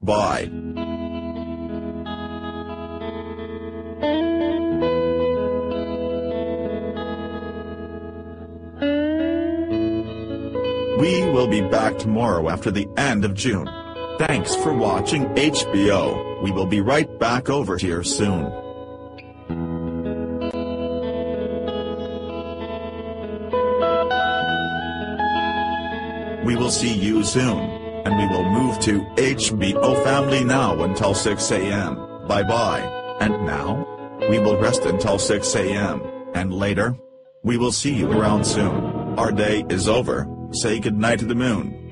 Bye. We will be back tomorrow after the end of June. Thanks for watching HBO. We will be right back over here soon. We will see you soon, and we will move to HBO Family now until 6 a.m. Bye-bye, and now? We will rest until 6 a.m., and later? We will see you around soon. Our day is over. Say goodnight to the moon.